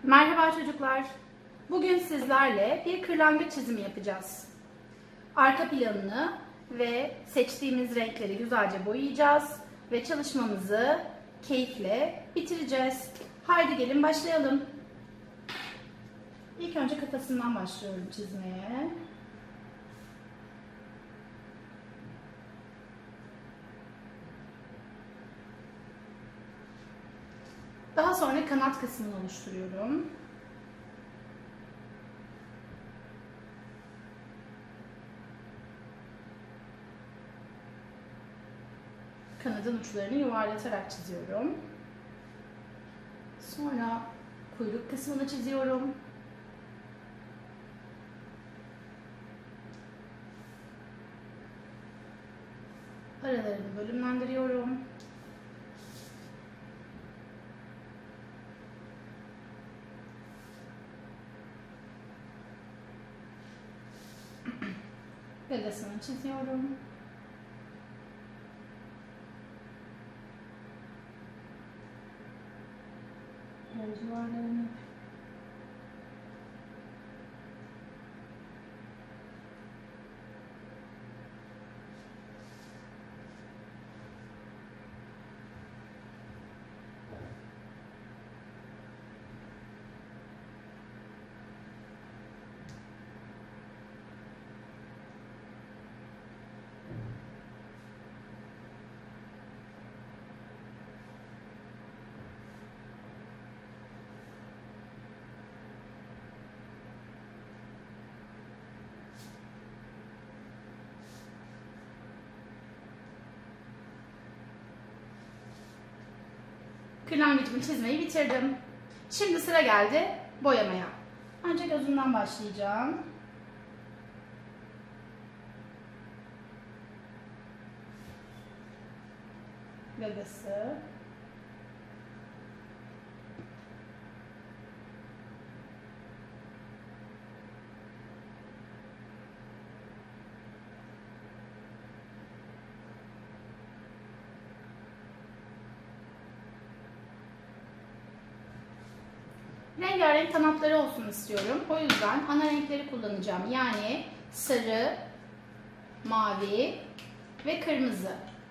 Merhaba çocuklar. Bugün sizlerle bir kırlangıç çizimi yapacağız. Arka planını ve seçtiğimiz renkleri güzelce boyayacağız ve çalışmamızı keyifle bitireceğiz. Haydi gelin başlayalım. İlk önce kafasından başlıyorum çizmeye. Daha sonra kanat kısmını oluşturuyorum. Kanadın uçlarını yuvarlatarak çiziyorum. Sonra kuyruk kısmını çiziyorum. Aralarını bölümlendiriyorum. Gagasını çiziyorum. Göz yuvarlarını. Kırlangıcımı çizmeyi bitirdim. Şimdi sıra geldi boyamaya. Önce gözünden başlayacağım. Gagası. Rengarenk kanatları olsun istiyorum. O yüzden ana renkleri kullanacağım. Yani sarı, mavi ve kırmızı.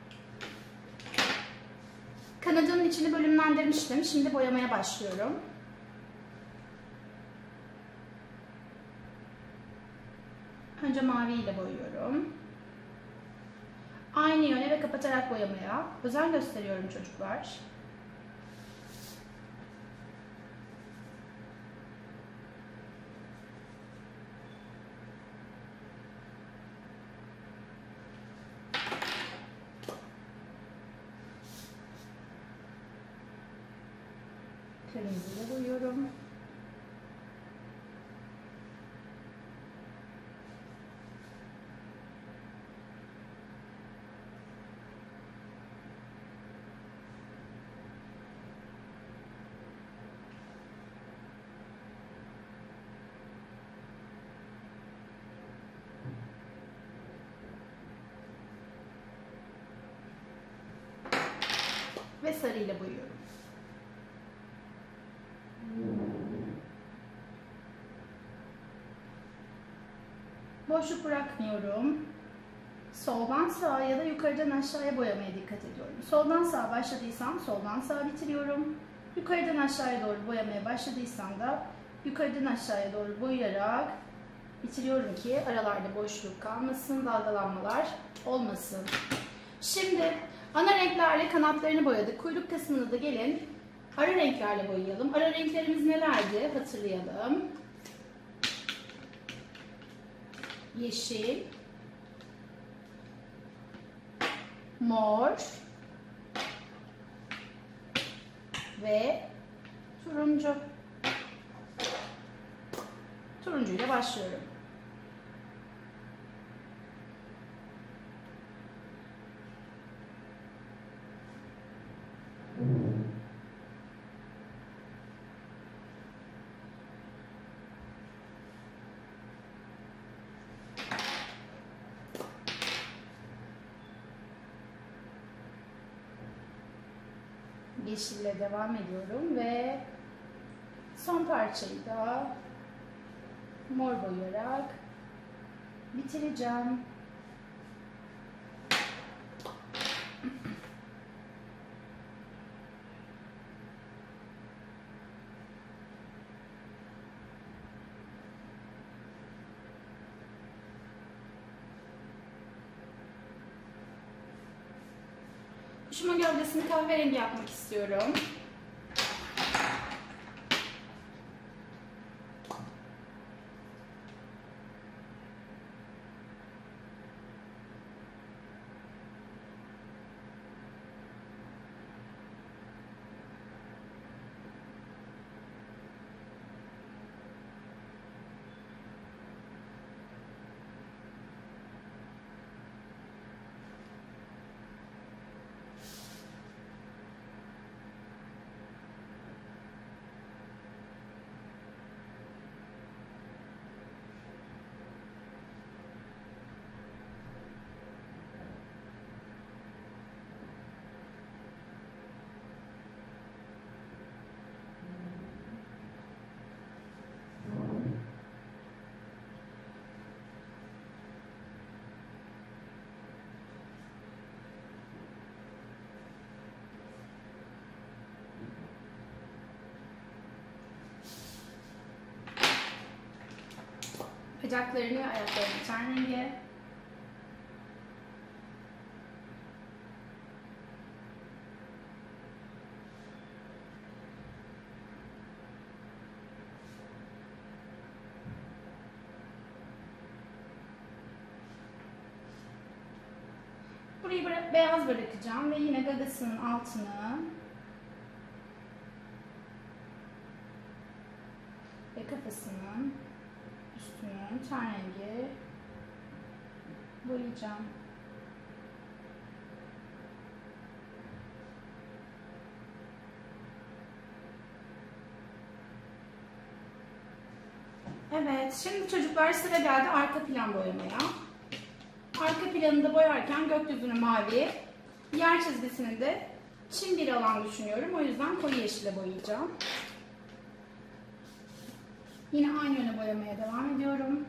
Kanadının içini bölümlendirmiştim. Şimdi boyamaya başlıyorum. Önce mavi ile boyuyorum. Aynı yöne ve kapatarak boyamaya özen gösteriyorum çocuklar. Kırmızıyla boyuyorum. Ve sarıyla boyuyorum. Boşluk bırakmıyorum. Soldan sağa ya da yukarıdan aşağıya boyamaya dikkat ediyorum. Soldan sağa başladıysam soldan sağa bitiriyorum. Yukarıdan aşağıya doğru boyamaya başladıysam da yukarıdan aşağıya doğru boyayarak bitiriyorum ki aralarda boşluk kalmasın, dalgalanmalar olmasın. Şimdi ana renklerle kanatlarını boyadık. Kuyruk kısmını da gelin ara renklerle boyayalım. Ara renklerimiz nelerdi? Hatırlayalım. Yeşil, mor ve turuncu. Turuncuyla başlıyorum. Yeşille devam ediyorum ve Son parçayı da mor boyayarak bitireceğim. Kuşumun gövdesini kahverengi yapmak istiyorum. Bacaklarını ve ayaklarını ten rengi. Burayı beyaz bırakacağım ve yine gagasının altını ve kafasının üstünü ten rengi boyayacağım. Evet, şimdi çocuklar sıra geldi arka plan boyamaya. Arka planını da boyarken gökyüzünü mavi, yer çizgisini de çim bir alan düşünüyorum. O yüzden koyu yeşile boyayacağım. Yine aynı yöne boyamaya devam ediyorum.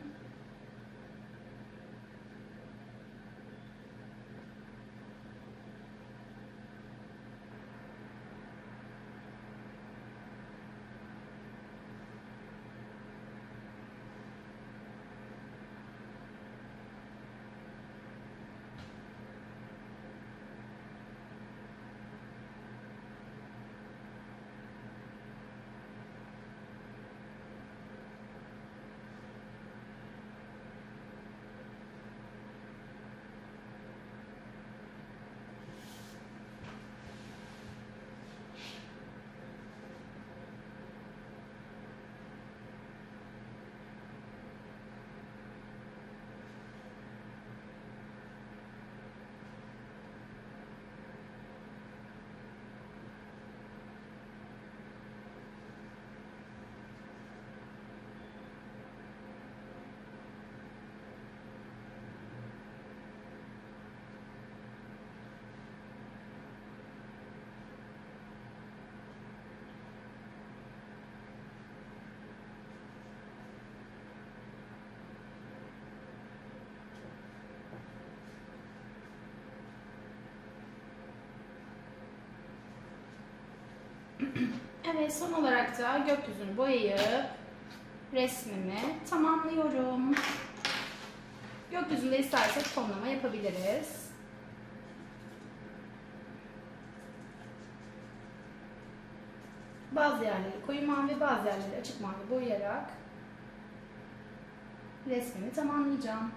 Evet, son olarak da gökyüzünü boyayıp resmimi tamamlıyorum. Gökyüzünde istersek tonlama yapabiliriz. Bazı yerleri koyu mavi, bazı yerleri açık mavi boyayarak resmimi tamamlayacağım.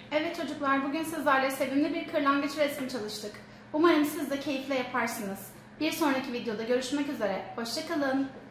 Evet çocuklar, bugün sizlerle sevimli bir kırlangıç resmi çalıştık. Umarım siz de keyifle yaparsınız. Bir sonraki videoda görüşmek üzere. Hoşça kalın.